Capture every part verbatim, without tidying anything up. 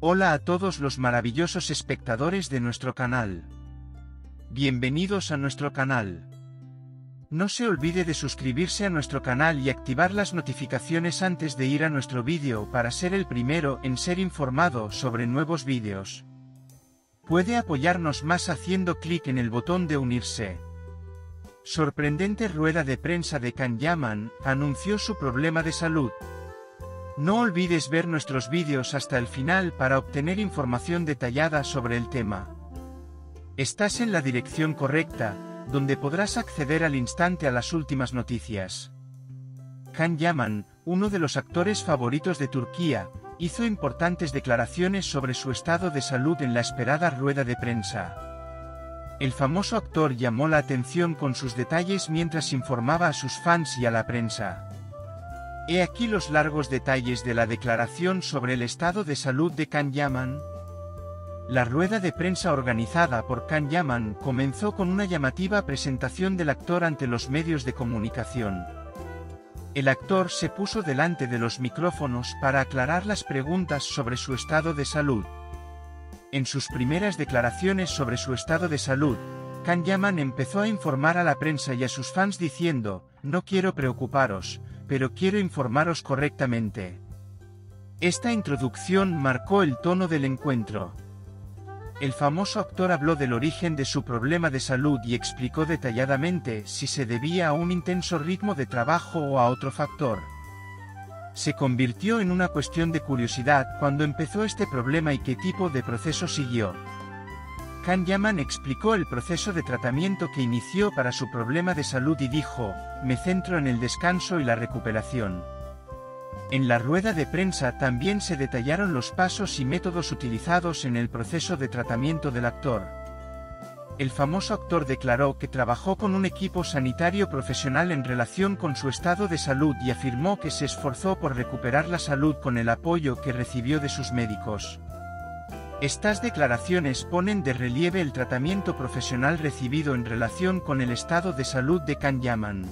Hola a todos los maravillosos espectadores de nuestro canal. Bienvenidos a nuestro canal. No se olvide de suscribirse a nuestro canal y activar las notificaciones antes de ir a nuestro vídeo para ser el primero en ser informado sobre nuevos vídeos. Puede apoyarnos más haciendo clic en el botón de unirse. Sorprendente rueda de prensa de Can Yaman anunció su problema de salud. No olvides ver nuestros vídeos hasta el final para obtener información detallada sobre el tema. Estás en la dirección correcta, donde podrás acceder al instante a las últimas noticias. Can Yaman, uno de los actores favoritos de Turquía, hizo importantes declaraciones sobre su estado de salud en la esperada rueda de prensa. El famoso actor llamó la atención con sus detalles mientras informaba a sus fans y a la prensa. He aquí los largos detalles de la declaración sobre el estado de salud de Can Yaman. La rueda de prensa organizada por Can Yaman comenzó con una llamativa presentación del actor ante los medios de comunicación. El actor se puso delante de los micrófonos para aclarar las preguntas sobre su estado de salud. En sus primeras declaraciones sobre su estado de salud, Can Yaman empezó a informar a la prensa y a sus fans diciendo: "No quiero preocuparos, pero quiero informaros correctamente". Esta introducción marcó el tono del encuentro. El famoso actor habló del origen de su problema de salud y explicó detalladamente si se debía a un intenso ritmo de trabajo o a otro factor. Se convirtió en una cuestión de curiosidad cuando empezó este problema y qué tipo de proceso siguió. Can Yaman explicó el proceso de tratamiento que inició para su problema de salud y dijo: "Me centro en el descanso y la recuperación". En la rueda de prensa también se detallaron los pasos y métodos utilizados en el proceso de tratamiento del actor. El famoso actor declaró que trabajó con un equipo sanitario profesional en relación con su estado de salud y afirmó que se esforzó por recuperar la salud con el apoyo que recibió de sus médicos. Estas declaraciones ponen de relieve el tratamiento profesional recibido en relación con el estado de salud de Can Yaman.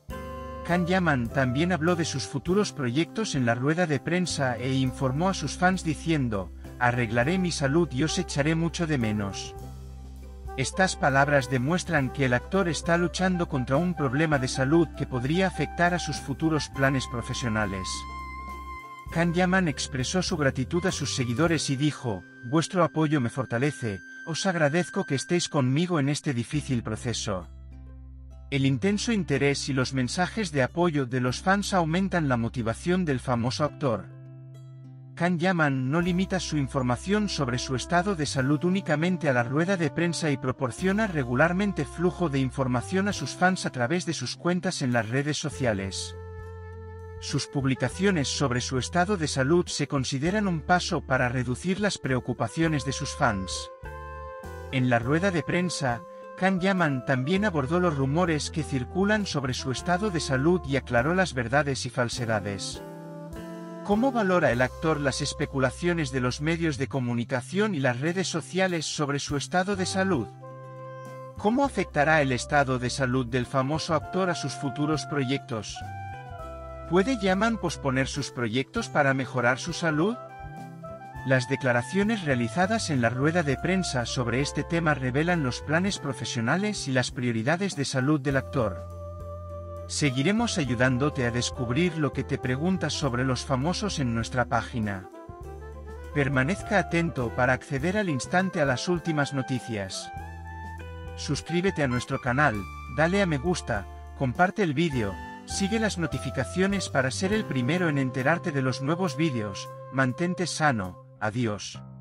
Can Yaman también habló de sus futuros proyectos en la rueda de prensa e informó a sus fans diciendo: "Arreglaré mi salud y os echaré mucho de menos". Estas palabras demuestran que el actor está luchando contra un problema de salud que podría afectar a sus futuros planes profesionales. Can Yaman expresó su gratitud a sus seguidores y dijo: "Vuestro apoyo me fortalece, os agradezco que estéis conmigo en este difícil proceso". El intenso interés y los mensajes de apoyo de los fans aumentan la motivación del famoso actor. Can Yaman no limita su información sobre su estado de salud únicamente a la rueda de prensa y proporciona regularmente flujo de información a sus fans a través de sus cuentas en las redes sociales. Sus publicaciones sobre su estado de salud se consideran un paso para reducir las preocupaciones de sus fans. En la rueda de prensa, Can Yaman también abordó los rumores que circulan sobre su estado de salud y aclaró las verdades y falsedades. ¿Cómo valora el actor las especulaciones de los medios de comunicación y las redes sociales sobre su estado de salud? ¿Cómo afectará el estado de salud del famoso actor a sus futuros proyectos? ¿Puede Yaman posponer sus proyectos para mejorar su salud? Las declaraciones realizadas en la rueda de prensa sobre este tema revelan los planes profesionales y las prioridades de salud del actor. Seguiremos ayudándote a descubrir lo que te preguntas sobre los famosos en nuestra página. Permanezca atento para acceder al instante a las últimas noticias. Suscríbete a nuestro canal, dale a me gusta, comparte el vídeo, sigue las notificaciones para ser el primero en enterarte de los nuevos vídeos. Mantente sano. Adiós.